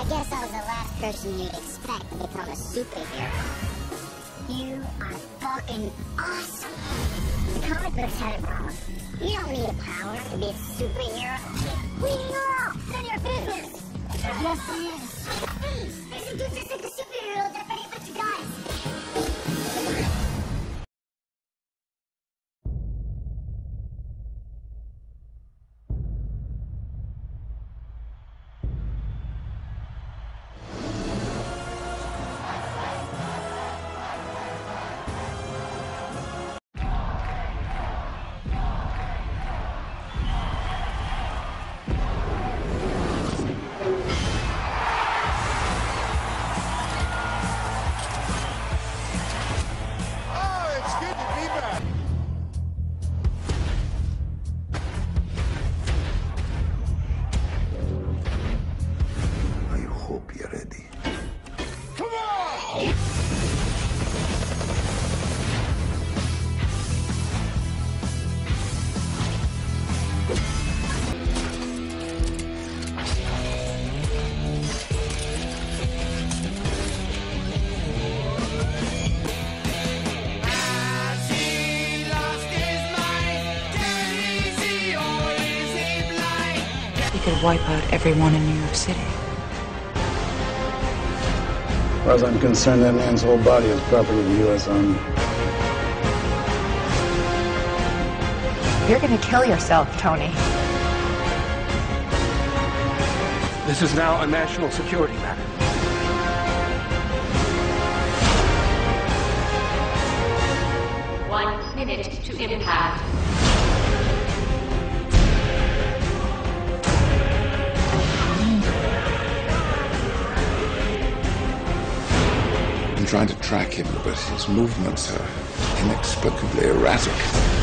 I guess I was the last person you'd expect to become a superhero. You are fucking awesome. The comic books had it wrong. You don't need a power to be a superhero. We know! None of your business! Yes, it is. Hey, there's a dude just like a superhero that ready for you guys. Hope you're ready. Come on! He could wipe out everyone in New York City. As far as I'm concerned, that man's whole body is property of the U.S. Army. You're gonna kill yourself, Tony. This is now a national security matter. One minute to impact. I'm trying to track him, but his movements are inexplicably erratic.